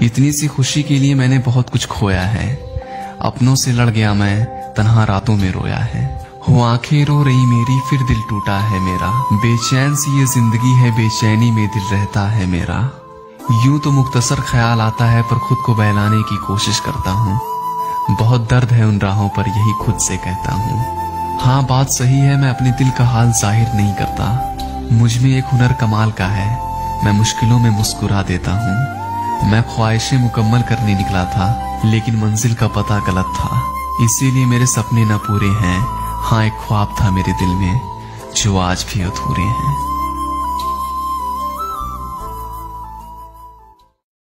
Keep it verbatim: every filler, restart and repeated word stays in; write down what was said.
इतनी सी खुशी के लिए मैंने बहुत कुछ खोया है। अपनों से लड़ गया मैं, तन्हा रातों में रोया है। हो आंखें रो रही मेरी, फिर दिल टूटा है मेरा। बेचैन सी ये जिंदगी है, बेचैनी में दिल रहता है मेरा। यूं तो मुख्तसर ख्याल आता है, पर खुद को बहलाने की कोशिश करता हूँ। बहुत दर्द है उन राहों पर, यही खुद से कहता हूँ। हाँ बात सही है, मैं अपने दिल का हाल जाहिर नहीं करता। मुझ में एक हुनर कमाल का है, मैं मुश्किलों में मुस्कुरा देता हूँ। मैं ख्वाहिशें मुकम्मल करने निकला था, लेकिन मंजिल का पता गलत था। इसीलिए मेरे सपने न पूरे हैं। हाँ एक ख्वाब था मेरे दिल में, जो आज भी अधूरे हैं।